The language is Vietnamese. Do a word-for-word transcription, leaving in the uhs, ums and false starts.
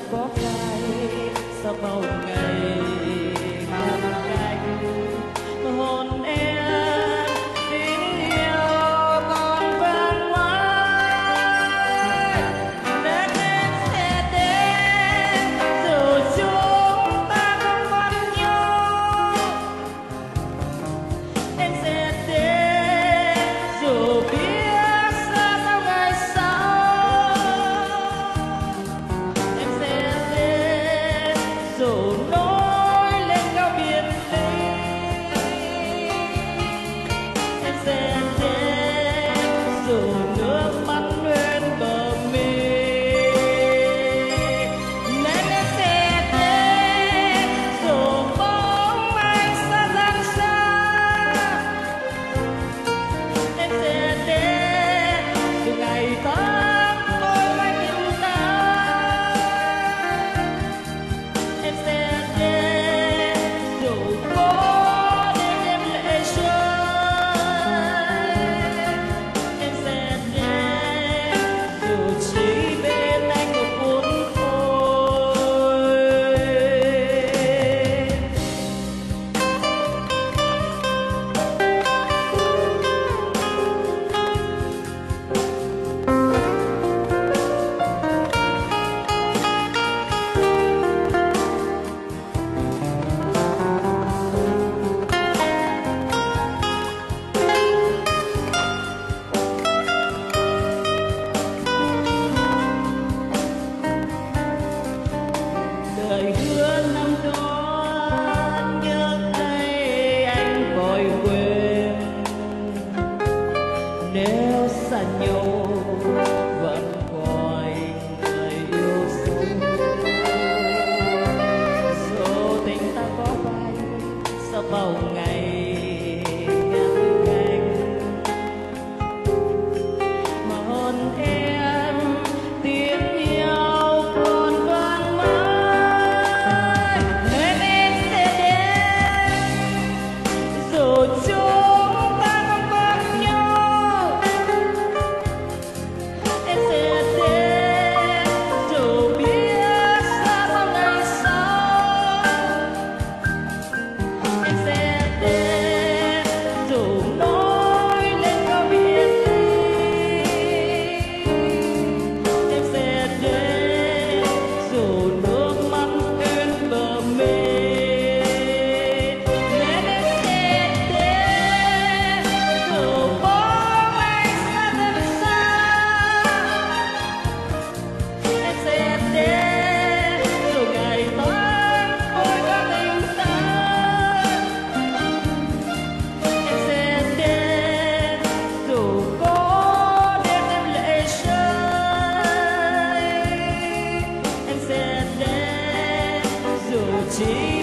có phai sau bao ngày ngăn cách hồn em tiếng yêu còn vang mãi đến em sẽ đến dù chúng ta không còn nhau em sẽ đến dù biết xa sau ngày sau em sẽ đến dù nối lên cao biển ly em sẽ đến dù nước mắt bên bờ mi nên em sẽ đến dù bóng anh xa rất xa em sẽ đến dù ngày tháng tôi mãi yêu ta em sẽ đến dù có đêm đêm lệ rơi em sẽ đến dù chỉ bên anh một phút thôi. Lời hứa năm đó nhớ đây anh vội quên nếu xa nhau vẫn gọi người yêu dấu số tình ta có bay sau bao ngày ngăn cách mà hôn em tiếng yêu còn vang mãi nên em sẽ đến dù chúng ta không còn nhau em sẽ đến dù biết xa sau ngày sau em sẽ đến dù nối lên cao biển ly em sẽ đến dù nước mắt bên bờ mi nên em sẽ đến dù bóng anh xa rất xa em sẽ đến dù ngày tháng tôi có tình ta em sẽ đến dù có đêm đêm lệ rơi em sẽ đến dù chỉ